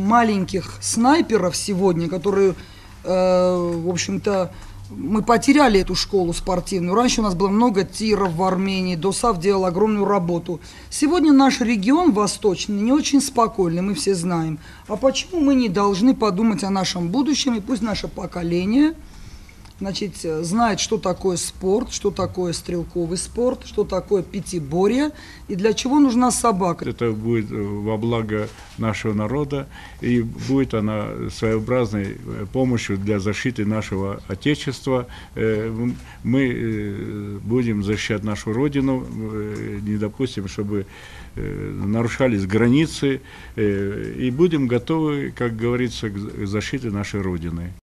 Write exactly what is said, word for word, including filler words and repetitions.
маленьких снайперов сегодня, которые, э, в общем-то, мы потеряли эту школу спортивную. Раньше у нас было много тиров в Армении, ДОСААФ делал огромную работу. Сегодня наш регион восточный не очень спокойный, мы все знаем. А почему мы не должны подумать о нашем будущем, и пусть наше поколение, значит, знает, что такое спорт, что такое стрелковый спорт, что такое пятиборье и для чего нужна собака. Это будет во благо нашего народа, и будет она своеобразной помощью для защиты нашего Отечества. Мы будем защищать нашу Родину, не допустим, чтобы нарушались границы, и будем готовы, как говорится, к защите нашей Родины.